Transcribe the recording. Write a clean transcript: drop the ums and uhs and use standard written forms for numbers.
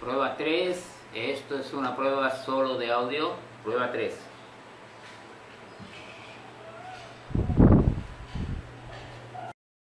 Prueba 3, esto es una prueba solo de audio, prueba 3.